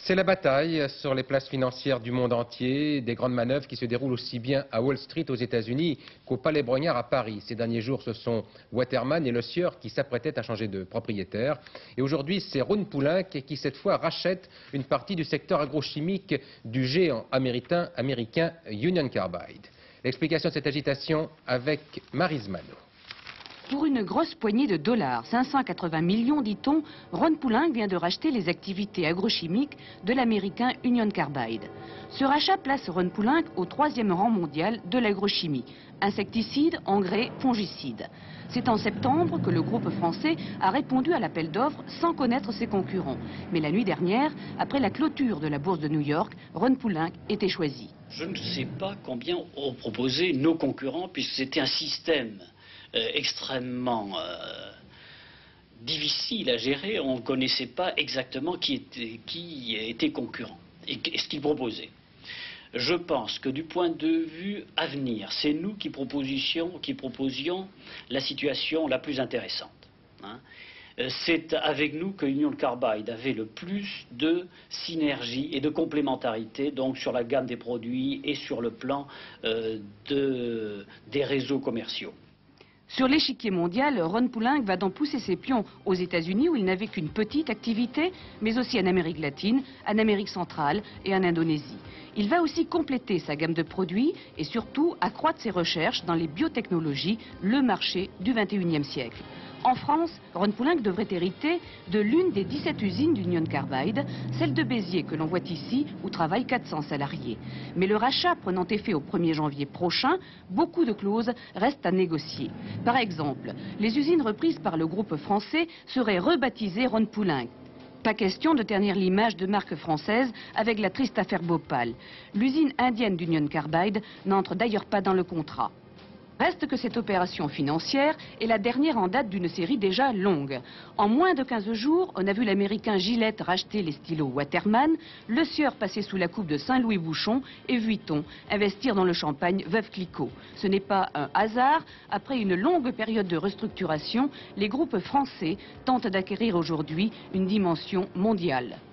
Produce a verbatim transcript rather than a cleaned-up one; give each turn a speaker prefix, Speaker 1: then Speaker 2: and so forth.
Speaker 1: C'est la bataille sur les places financières du monde entier, des grandes manœuvres qui se déroulent aussi bien à Wall Street aux États-Unis qu'au Palais Brongniart à Paris. Ces derniers jours, ce sont Waterman et Le Sieur qui s'apprêtaient à changer de propriétaire. Et aujourd'hui, c'est Rhône Poulenc qui, cette fois, rachète une partie du secteur agrochimique du géant américain, américain Union Carbide. L'explication de cette agitation avec Maryse Mano.
Speaker 2: Pour une grosse poignée de dollars, cinq cent quatre-vingts millions dit-on, Rhône Poulenc vient de racheter les activités agrochimiques de l'américain Union Carbide. Ce rachat place Rhône Poulenc au troisième rang mondial de l'agrochimie. Insecticides, engrais, fongicides. C'est en septembre que le groupe français a répondu à l'appel d'offres sans connaître ses concurrents. Mais la nuit dernière, après la clôture de la bourse de New York, Rhône Poulenc était choisi.
Speaker 3: Je ne sais pas combien ont proposé nos concurrents, puisque c'était un système Euh, extrêmement euh, difficile à gérer. On ne connaissait pas exactement qui était, qui était concurrent et, et ce qu'ils proposaient. Je pense que du point de vue avenir, c'est nous qui proposions, qui proposions la situation la plus intéressante. Hein. C'est avec nous que Union Carbide avait le plus de synergie et de complémentarité, donc sur la gamme des produits et sur le plan euh, de, des réseaux commerciaux.
Speaker 2: Sur l'échiquier mondial, Rhône Poulenc va donc pousser ses pions aux États-Unis où il n'avait qu'une petite activité, mais aussi en Amérique latine, en Amérique centrale et en Indonésie. Il va aussi compléter sa gamme de produits et surtout accroître ses recherches dans les biotechnologies, le marché du vingt et unième siècle. En France, Rhône Poulenc devrait hériter de l'une des dix-sept usines d'Union Carbide, celle de Béziers que l'on voit ici, où travaillent quatre cents salariés. Mais le rachat prenant effet au premier janvier prochain, beaucoup de clauses restent à négocier. Par exemple, les usines reprises par le groupe français seraient rebaptisées Rhône Poulenc. Pas question de ternir l'image de marque française avec la triste affaire Bhopal. L'usine indienne d'Union Carbide n'entre d'ailleurs pas dans le contrat. Reste que cette opération financière est la dernière en date d'une série déjà longue. En moins de quinze jours, on a vu l'américain Gillette racheter les stylos Waterman, Le Sieur passer sous la coupe de Saint-Louis Bouchon et Vuitton investir dans le champagne Veuve Clicquot. Ce n'est pas un hasard. Après une longue période de restructuration, les groupes français tentent d'acquérir aujourd'hui une dimension mondiale.